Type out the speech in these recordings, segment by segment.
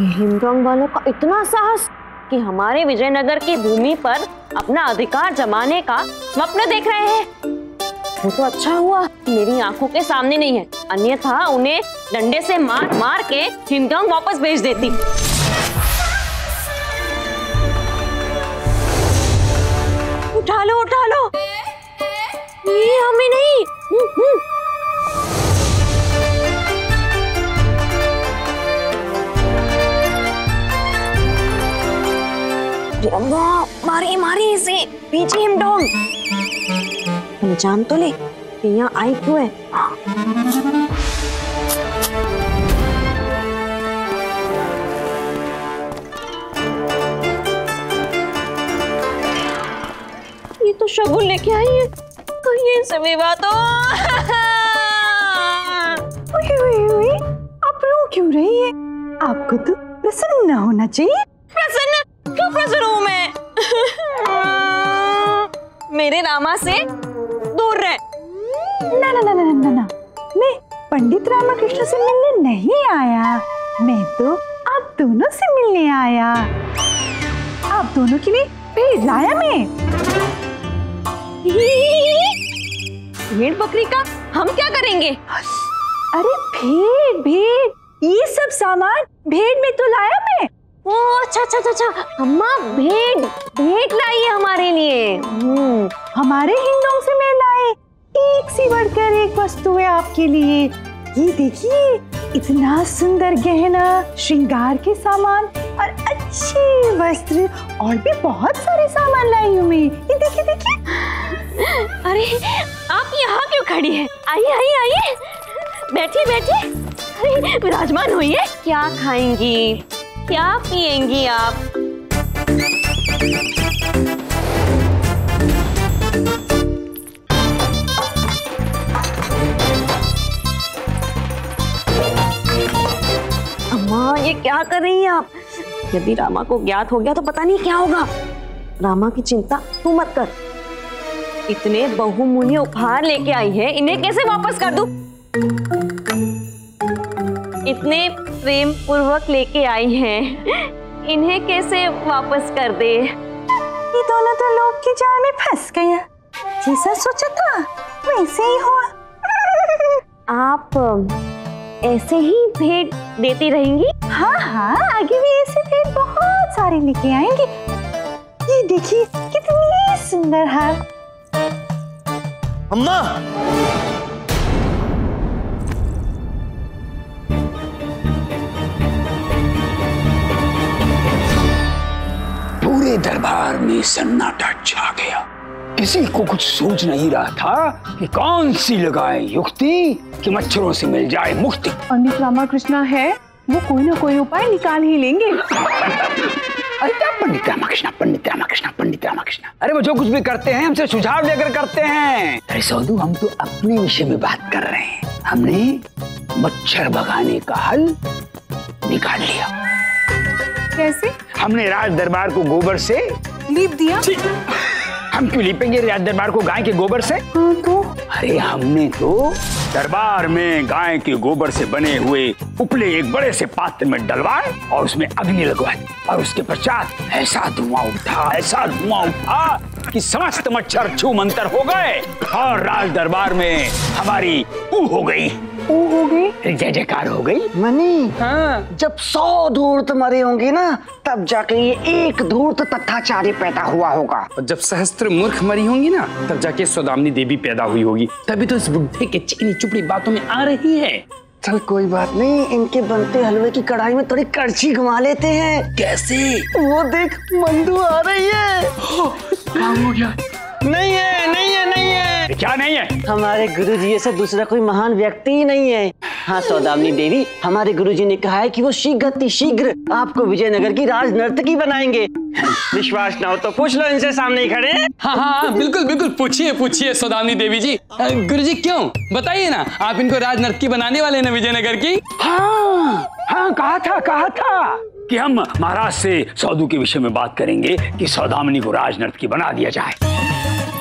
हिमडोंग वालों का इतना साहस कि हमारे विजयनगर की भूमि पर अपना अधिकार जमाने का स्वप्न देख रहे हैं। वो तो अच्छा हुआ मेरी आंखों के सामने नहीं है, अन्यथा उन्हें डंडे से मार मार के हिमडोंग वापस भेज देती। उठा लो उठा लो, ये हमें नहीं। मारी मारी इसे, पीछे हिमडोंग। पहचान तो ले कि यहाँ आई क्यों है। ये तो शगुन लेके आई है, कहीं इनसे विवाह तो। आप रो क्यों रही है? आपको तो प्रसन्न होना चाहिए। प्रसन्न? क्यों प्रसन्न हूँ मैं? मेरे रामा से दूर रहे। ना ना ना ना ना ना, मैं पंडित रामकृष्ण से मिलने नहीं आया, मैं तो आप दोनों से मिलने आया। आप दोनों के लिए भेड़ लाया मैं। भेड़ बकरी का हम क्या करेंगे? अरे भेड़ भेड़, ये सब सामान भेड़ में तो लाया मैं। ओ अच्छा अच्छा अच्छा, अम्मा भेंट लाई है हमारे लिए। हमारे हिंडोंग से मैं लाए एक सी बढ़कर एक वस्तु है आपके लिए। ये देखिए, इतना सुंदर गहना, श्रृंगार के सामान और अच्छे वस्त्र और भी बहुत सारे सामान लाई हूँ मैं। ये देखिए देखिए। अरे आप यहाँ क्यों खड़ी है? आइए आइए आइए, बैठिए बैठिए। अरे विराजमान होइए। क्या खाएंगी, क्या पिएंगी आप? अम्मा ये क्या कर रही हैं आप? यदि रामा को ज्ञात हो गया तो पता नहीं क्या होगा। रामा की चिंता तू मत कर। इतने बहुमूल्य उपहार लेके आई है, इन्हें कैसे वापस कर दूं? इतने प्रेम पूर्वक लेके आई हैं, इन्हें कैसे वापस कर दे? ये दोनों तो लोग की जाल में फंस गया। जैसा सोचा था वैसे ही हुआ। आप ऐसे ही भेंट देती रहेंगी? हाँ हाँ, आगे भी ऐसे भेंट बहुत सारे लेके आएंगे। ये देखिए कितनी सुंदर हार। अम्मा, पूरे दरबार में सन्नाटा छा गया। किसी को कुछ सूझ नहीं रहा था कि कौन सी लगाए युक्ति कि मच्छरों से मिल जाए मुक्ति। पंडित रामकृष्ण है, वो कोई ना कोई उपाय निकाल ही लेंगे। अरे क्या पंडित रामकृष्ण, पंडित रामकृष्ण, पंडित रामकृष्ण, अरे वो जो कुछ भी करते हैं हमसे सुझाव लेकर करते हैं। अरे सौदू, हम तो अपने विषय में बात कर रहे हैं। हमने मच्छर भगाने का हल निकाल लिया। कैसे? हमने राज दरबार को गोबर से लीप दिया। हम क्यों लीपेंगे राज दरबार को गाय के गोबर से? तो अरे हमने तो दरबार में गाय के गोबर से बने हुए उपले एक बड़े से पात्र में डलवाए और उसमें अग्नि लगवाई और उसके पश्चात ऐसा धुआं उठा कि समस्त मच्छर छू मंतर हो गए और राज दरबार में हमारी हो गई, जय जयकार हो गई। मनी, हाँ। जब 100 धूर्त मरे होंगे ना, तब जाके ये एक धूर्त तथाचारी पैदा हुआ होगा। और जब सहस्त्र मूर्ख मरी होंगी ना, तब जाके सौदामिनी देवी पैदा हुई होगी। तभी तो इस बुढ़े के चिकनी चुपड़ी बातों में आ रही है। चल कोई बात नहीं, इनके बनते हलवे की कढ़ाई में थोड़ी कड़छी घुमा लेते हैं। कैसे? वो देख, मंदू आ रही है। काम हो गया। नहीं है, नहीं है, नहीं है। क्या नहीं है? हमारे गुरुजी ऐसा दूसरा कोई महान व्यक्ति ही नहीं है। हाँ सौदामिनी देवी, हमारे गुरुजी ने कहा है कि वो शीघ्र आपको विजयनगर की राज नर्तकी बनाएंगे। विश्वास ना हो तो पूछ लो इनसे, सामने ही खड़े हैं। हाँ, बिल्कुल बिल्कुल, पूछिए सौदामिनी देवी जी। गुरुजी क्यों, बताइए ना, आप इनको राज नर्तकी बनाने वाले हैं ना विजयनगर की? हाँ, कहा था कि हम महाराज से सौदू के विषय में बात करेंगे कि सौदामिनी को राज नर्तकी बना दिया जाए।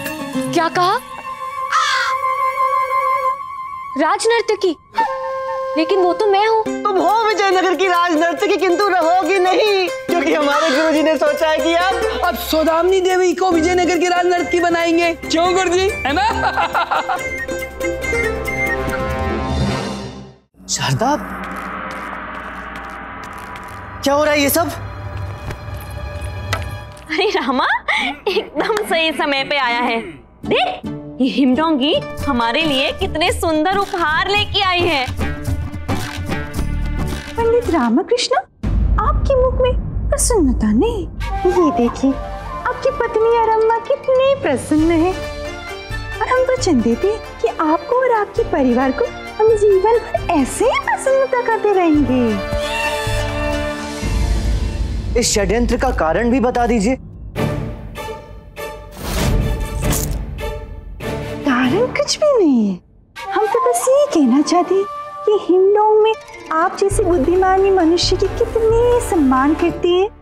क्या कहा? राज नर्तकी? लेकिन वो तो मैं हूँ। तुम हो विजयनगर की राजनर्तकी, किंतु रहोगी नहीं, क्योंकि हमारे गुरुजी ने सोचा है कि अब सौदामिनी देवी को विजयनगर की राजनर्तकी बनाएंगे। क्यों गुरुजी, है ना? शारदा, क्या हो रहा है ये सब? अरे रामा, एकदम सही समय पे आया है। देख, ये हिमडोंगी हमारे लिए कितने सुंदर उपहार लेके आई है। पंडित रामकृष्ण, आपके मुख में प्रसन्नता नहीं। ये देखिए, आपकी पत्नी अरम्मा कितनी प्रसन्न है, और हम वचन देते कि आपको और आपके परिवार को हम जीवन भर ऐसे ही प्रसन्नता करते रहेंगे। इस षड्यंत्र का कारण भी बता दीजिए। कारण कुछ भी नहीं है, हम तो बस ये कहना चाहते हैं कि हिमडोंग में आप जैसे बुद्धिमानी मनुष्य की कितने सम्मान करती है।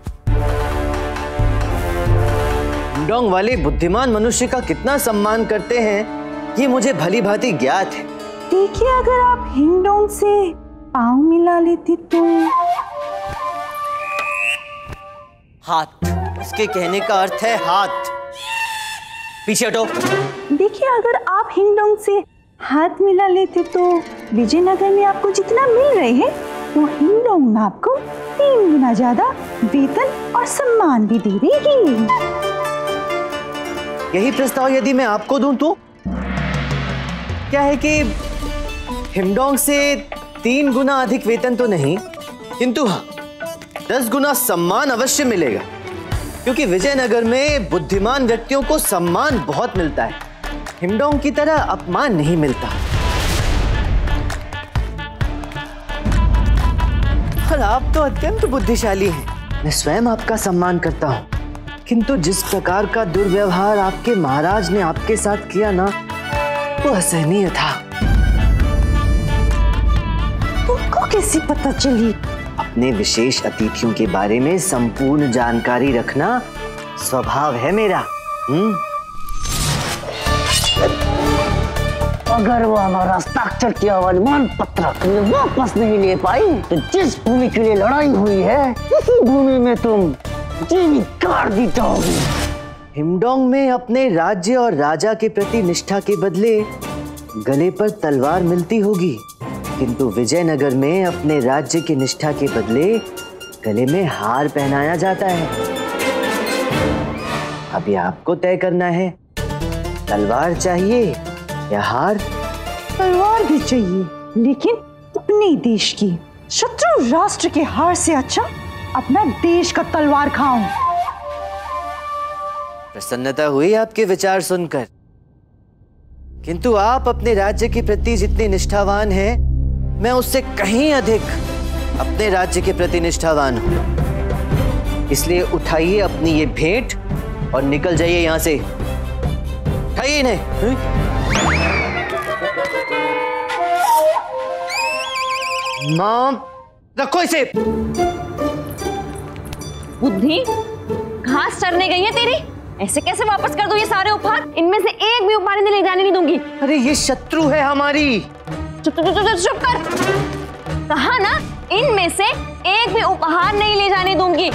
हिमडोंग वाले बुद्धिमान मनुष्य का कितना सम्मान करते हैं, ये मुझे भली भांति ज्ञात है। देखिए, अगर आप हिमडोंग से पाँव मिला लेते तो। हाथ, इसके कहने का अर्थ है हाथ। पीछे हटो। देखिए, अगर आप हिंडोंग से हाथ मिला लेते तो विजयनगर में आपको जितना मिल रहे हैं, तो हिंडोंग आपको 3 गुना ज्यादा वेतन और सम्मान भी दे देगी। यही प्रस्ताव यदि मैं आपको दूं तो? क्या है कि हिमडोंग से 3 गुना अधिक वेतन तो नहीं, किंतु हाँ 10 गुना सम्मान अवश्य मिलेगा, क्योंकि विजयनगर में बुद्धिमान व्यक्तियों को सम्मान बहुत मिलता है, हिमडोंग की तरह अपमान नहीं मिलता। और आप तो अत्यंत बुद्धिशाली हैं, मैं स्वयं आपका सम्मान करता हूं, किंतु जिस प्रकार का दुर्व्यवहार आपके महाराज ने आपके साथ किया ना, वो असहनीय था। तुमको कैसी पता चली? अपने विशेष अतिथियों के बारे में संपूर्ण जानकारी रखना स्वभाव है मेरा। अगर वो हमारा हस्ताक्षर किया हुआ अनुमान पत्र वापस नहीं ले पाई, तो जिस भूमि के लिए लड़ाई हुई है, उसी भूमि में तुम जीवित गाड़ दी जाओगी। हिमडोंग में अपने राज्य और राजा के प्रति निष्ठा के बदले गले पर तलवार मिलती होगी, किंतु विजयनगर में अपने राज्य की निष्ठा के बदले गले में हार पहनाया जाता है। अभी आपको तय करना है, तलवार चाहिए या हार? तलवार भी चाहिए, लेकिन अपने देश की। शत्रु राष्ट्र के हार से अच्छा अपना देश का तलवार खाऊं। प्रसन्नता हुई आपके विचार सुनकर, किंतु आप अपने राज्य के प्रति जितने निष्ठावान हैं, मैं उससे कहीं अधिक अपने राज्य के प्रति निष्ठावान हूं। इसलिए उठाइए अपनी ये भेंट और निकल जाइए यहां से। उठाइए इन्हें। मां, रखो इसे। बुद्धि घास चरने गई है तेरी? ऐसे कैसे वापस कर दूं ये सारे उपहार? इनमें से एक भी उपहार इन्हें ले जाने नहीं दूंगी। अरे ये शत्रु है हमारी। चुप कर। कहा ना, इनमें से एक भी उपहार नहीं ले जाने दूंगी।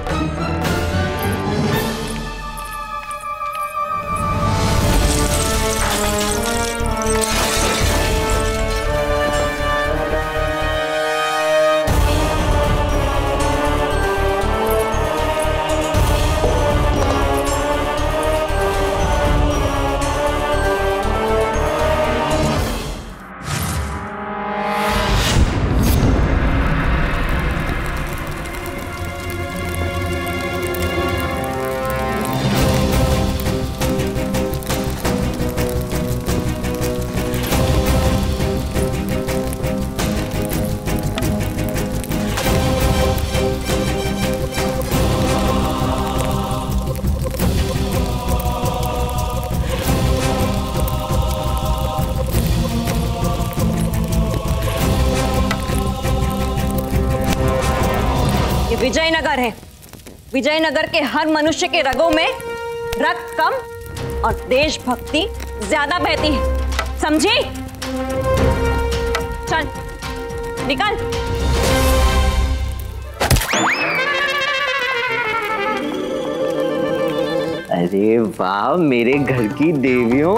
विजयनगर है। विजयनगर के हर मनुष्य के रगों में रक्त कम और देशभक्ति ज्यादा बहती है, समझी? चल निकाल। अरे वाह मेरे घर की देवियों।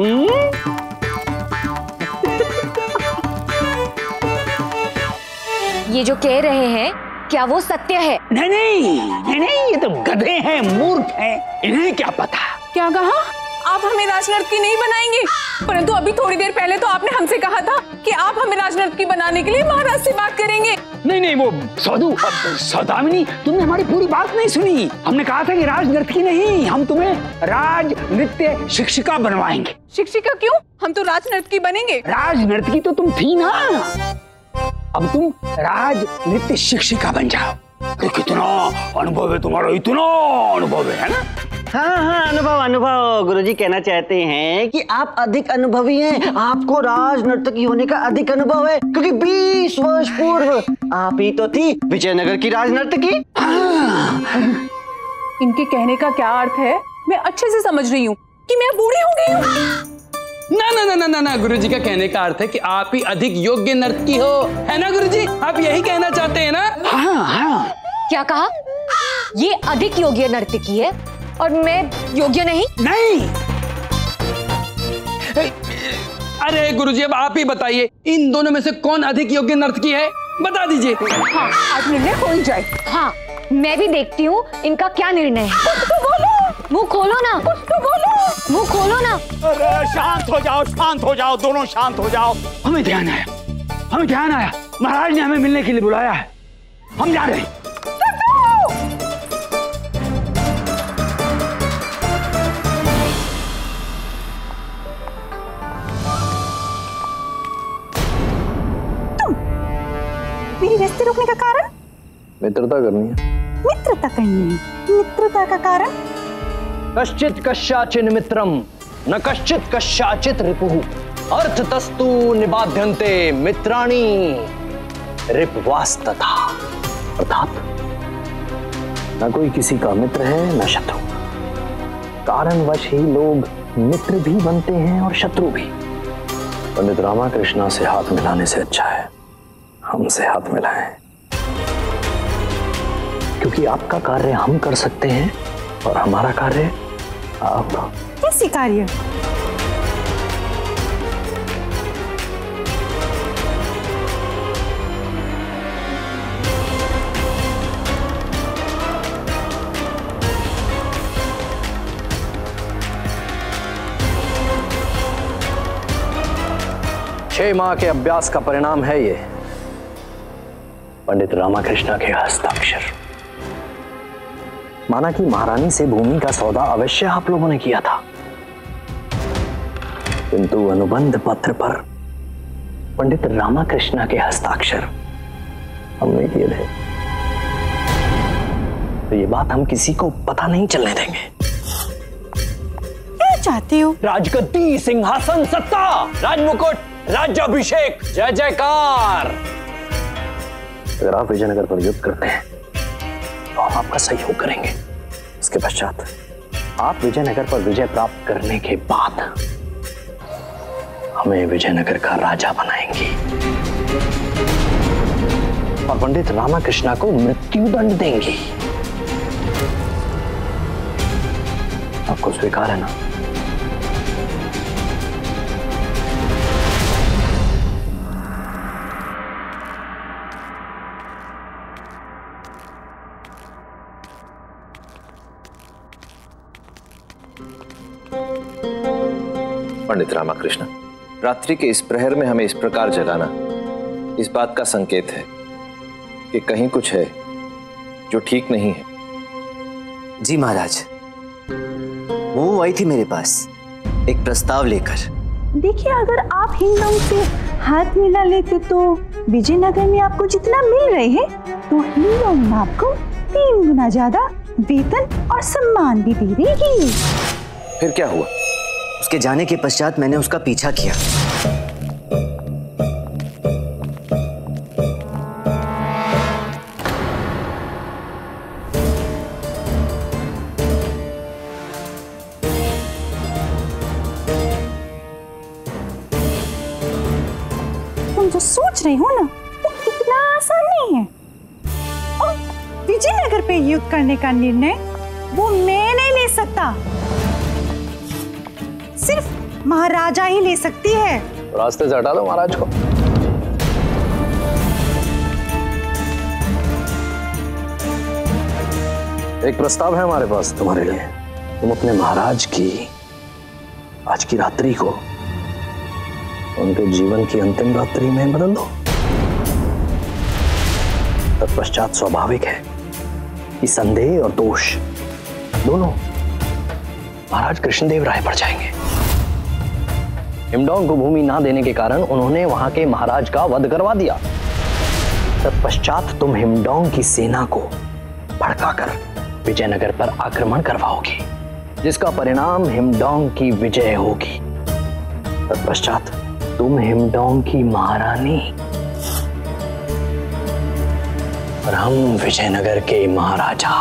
ये जो कह रहे हैं क्या वो सत्य है? नहीं नहीं नहीं नहीं, ये तो गधे हैं, मूर्ख हैं, इन्हें क्या पता। क्या कहा? आप हमें राजनर्तकी नहीं बनाएंगे? परंतु अभी थोड़ी देर पहले तो आपने हमसे कहा था कि आप हमें राजनर्तकी बनाने के लिए महाराज से बात करेंगे। नहीं नहीं, वो सौदामिनी, तुमने हमारी पूरी बात नहीं सुनी। हमने कहा था कि राजनर्तकी नहीं, हम तुम्हें राज नृत्य शिक्षिका बनवाएंगे। शिक्षिका क्यों? हम तो राजनर्तकी बनेंगे। राजनर्तकी तो तुम थी ना, अब तुम राज नृत्य शिक्षिका बन जाओ। तो कितना अनुभव है तुम्हारा, इतना अनुभव है ना। हाँ अनुभव। गुरुजी कहना चाहते हैं कि आप अधिक अनुभवी हैं, आपको राज नर्तकी होने का अधिक अनुभव है, क्योंकि 20 वर्ष पूर्व आप ही तो थी विजयनगर की राज नर्तकी। इनके कहने का क्या अर्थ है? मैं अच्छे से समझ रही हूँ कि मैं बूढ़ी हो गई हूँ। ना गुरुजी का कहने का अर्थ है कि आप ही अधिक योग्य नर्तकी हो, है ना गुरुजी? आप यही कहना चाहते हैं ना? हाँ। क्या कहा? ये अधिक योग्य नर्तकी है और मैं योग्य नहीं? नहीं। अरे गुरुजी अब आप ही बताइए, इन दोनों में से कौन अधिक योग्य नर्तकी है? बता दीजिए। हाँ, आज निर्णय हो ही जाए। हाँ, मैं भी देखती हूँ इनका क्या निर्णय है। कुछ तो बोलो। मुंह खोलो ना। कुछ तो बोलो। मुंह खोलो ना। अरे शांत हो जाओ, दोनों शांत हो जाओ। हमें ध्यान आया, महाराज ने हमें मिलने के लिए बुलाया है, हम जा रहे हैं। मेरी रास्ते रोकने का कारण? मित्रता करनी है। मित्रता करनी है। मित्रता का कारण? कश्चित कश्याचिन मित्रम न कश्चित कश्याचित रिपुः अर्थतस्तु निबाध्यन्ते मित्राणि रिपवास्तथा। अर्थात न कोई किसी का मित्र है न शत्रु, कारणवश ही लोग मित्र भी बनते हैं और शत्रु भी। पंडित रामाकृष्णा से हाथ मिलाने से अच्छा है हमसे हाथ मिलाएं, क्योंकि आपका कार्य हम कर सकते हैं और हमारा कार्य आप। कैसी कार्य? छह माह के अभ्यास का परिणाम है ये पंडित रामाकृष्णा के हस्ताक्षर। माना कि महारानी से भूमि का सौदा अवश्य आप लोगों ने किया था, किंतु अनुबंध पत्र पर पंडित रामाकृष्णा के हस्ताक्षर हमने किए थे। तो ये बात हम किसी को पता नहीं चलने देंगे। क्या चाहते हो? राजगद्दी, सिंहासन, सत्ता, राजमुकुट, राज्याभिषेक, जय जयकार। अगर आप विजयनगर पर युद्ध करते हैं तो हम आपका सहयोग करेंगे। इसके पश्चात आप विजयनगर पर विजय प्राप्त करने के बाद हमें विजयनगर का राजा बनाएंगे और पंडित रामाकृष्णा को मृत्युदंड देंगे। आपको स्वीकार है ना? पंडित रामाकृष्ण, रात्रि के इस प्रहर में हमें इस प्रकार जगाना इस बात का संकेत है कि कहीं कुछ है जो ठीक नहीं है। जी महाराज, वो आई थी मेरे पास एक प्रस्ताव लेकर। देखिए, अगर आप हिंदों से हाथ मिला लेते तो विजयनगर में आपको जितना मिल रहे हैं तो हिंदों आपको 3 गुना ज्यादा वेतन और सम्मान भी दे देगी। फिर क्या हुआ? उसके जाने के पश्चात मैंने उसका पीछा किया। तुम जो सोच रहे हो ना वो आसान नहीं है। और विजयनगर पे युद्ध करने का निर्णय वो मैं नहीं ले सकता, सिर्फ महाराजा ही ले सकती है। रास्ते से हटा दो महाराज को। एक प्रस्ताव है हमारे पास तुम्हारे लिए। तुम अपने महाराज की आज की रात्रि को उनके जीवन की अंतिम रात्रि में बदल दो। तत्पश्चात स्वाभाविक है कि संदेह और दोष दोनों महाराज कृष्णदेवराय पर जाएंगे। हिमडोंग को भूमि ना देने के कारण उन्होंने वहां के महाराज का वध करवा दिया। तत्पश्चात तुम हिमडोंग की सेना को भड़काकर विजयनगर पर आक्रमण करवाओगी, जिसका परिणाम हिमडोंग की विजय होगी। तत्पश्चात तुम हिमडोंग की महारानी और हम विजयनगर के महाराजा।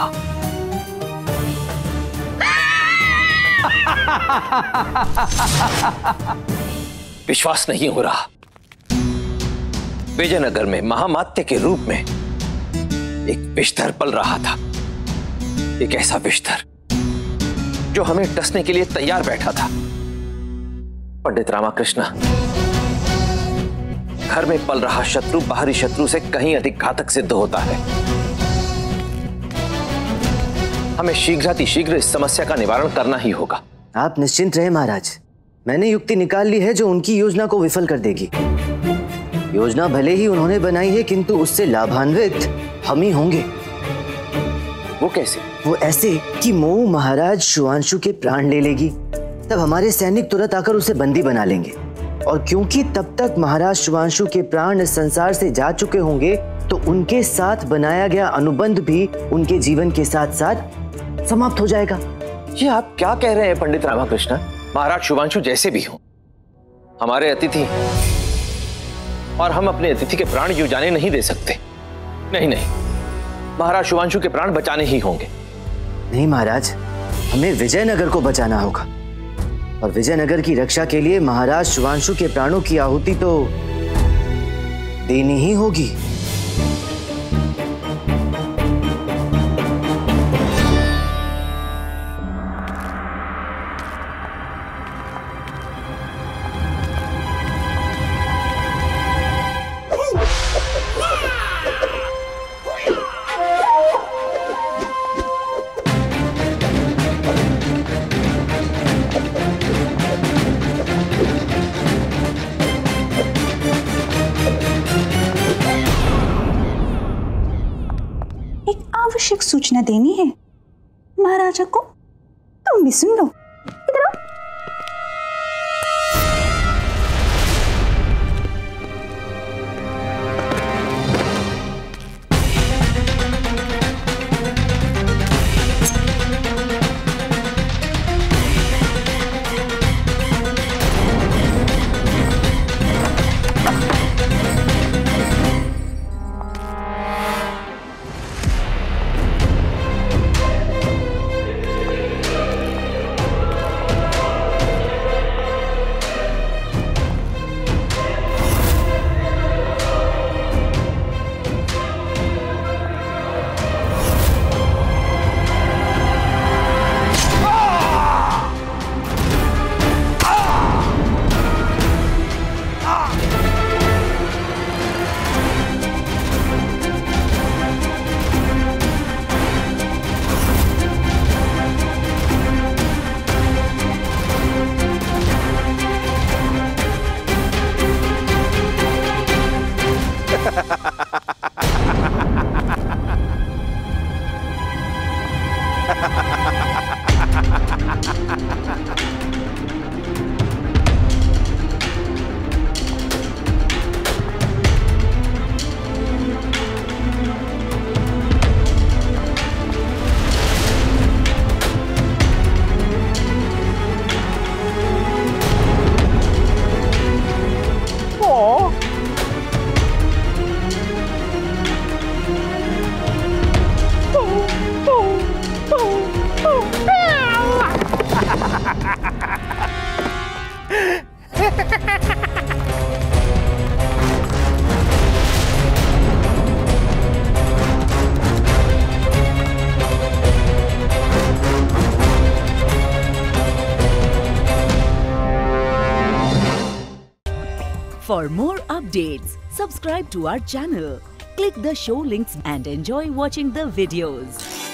विश्वास नहीं हो रहा। विजयनगर में महामात्य के रूप में एक विषधर पल रहा था, एक ऐसा विषधर जो हमें डसने के लिए तैयार बैठा था। पंडित रामाकृष्ण, घर में पल रहा शत्रु बाहरी शत्रु से कहीं अधिक घातक सिद्ध होता है। हमें शीघ्रातिशीघ्र इस समस्या का निवारण करना ही होगा। आप निश्चिंत रहे महाराज, मैंने युक्ति निकाल ली है जो उनकी योजना को विफल कर देगी। योजना भले ही उन्होंने बनाई है, किंतु उससे लाभान्वित हम ही होंगे। वो कैसे? वो ऐसे कि मोह महाराज शुभांशु के प्राण ले लेगी, तब हमारे सैनिक तुरंत आकर उसे बंदी बना लेंगे। और क्योंकि तब तक महाराज शुभांशु के प्राण इस संसार से जा चुके होंगे, तो उनके साथ बनाया गया अनुबंध भी उनके जीवन के साथ साथ समाप्त हो जाएगा। ये आप क्या कह रहे हैं पंडित रामाकृष्ण? महाराज शुभांशु जैसे भी हो हमारे अतिथि, और हम अपने अतिथि के प्राण यूं जाने नहीं दे सकते। नहीं नहीं, महाराज शुभांशु के प्राण बचाने ही होंगे। नहीं महाराज, हमें विजयनगर को बचाना होगा, और विजयनगर की रक्षा के लिए महाराज शुभांशु के प्राणों की आहुति तो देनी ही होगी। आवश्यक सूचना देनी है महाराजा को, तुम भी सुन लो। इधर आओ। For more updates, subscribe to our channel, click the show links and enjoy watching the videos.